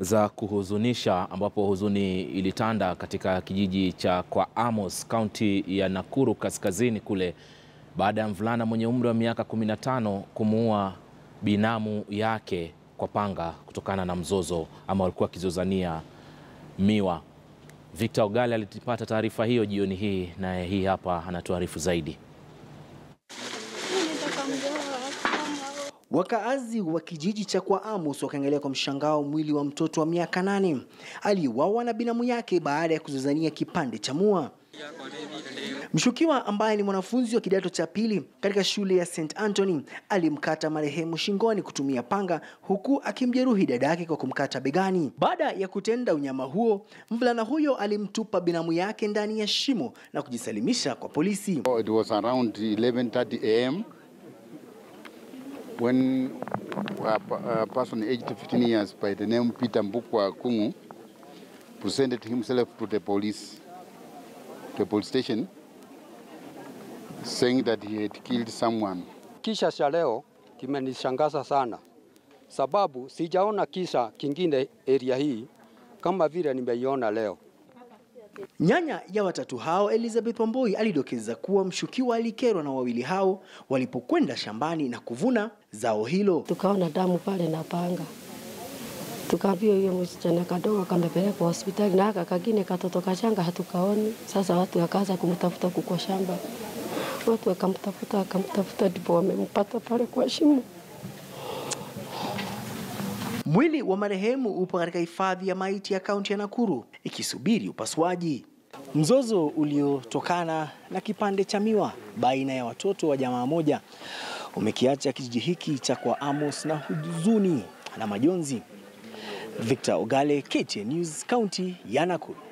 za kuhuzunisha ambapo huzuni ilitanda katika kijiji cha Kwa Amos, kaunti ya Nakuru kaskazini kule, baada ya mvulana mwenye umri wa miaka 15 kumuua binamu yake kwa panga kutokana na mzozo ama walikuwa kizozania miwa. Victor Ogale alipata taarifa hiyo jioni hii na hii hapa anatuarifu zaidi. Wakaazi wa kijiji cha Kwa Amos wakaangalia kwa mshangao mwili wa mtoto wa miaka 8 aliuawa na binamu yake baada ya kuzozania kipande cha mua. Mshukiwa ambaye ni mwanafunzi wa kidato cha pili katika shule ya St. Anthony alimkata marehemu shingoni kutumia panga, huku akimjeruhi dadake kwa kumkata begani. Baada ya kutenda unyama huo, mvulana huyo alimtupa binamu yake ndani ya shimo na kujisalimisha kwa polisi. It was around 11:30 am when a person aged 15 years by the name Peter Mbukwa Kungu presented himself to the police station saying that he had killed someone. Kisa cha leo kimenishangaza sana, sababu sijaona kisa kingine area hii kama vile nimeiona leo. Nyanya ya watatu hao Elizabeth Wamboi alidokeza kuwa mshukiwa alikerwa na wawili hao walipokwenda shambani na kuvuna zao hilo. Tukaona damu pale na panga. Tukaambiwa hiyo msichana kadogo kamepelekwa hospitali na aka kagine katoto kachanga hatukaoni. Sasa watu wakaanza kumtafuta kwa shamba. Watu wakamtafuta ndipo wamempata pale kwa shimo. Mwili wa marehemu upo katika hifadhi ya maiti ya kaunti ya Nakuru ikisubiri upasuaji. Mzozo uliotokana na kipande cha miwa baina ya watoto wa jamaa moja umekiacha kijiji hiki cha Kwa Amos na huzuni na majonzi. Victor Ogale, KTN News, kaunti ya Nakuru.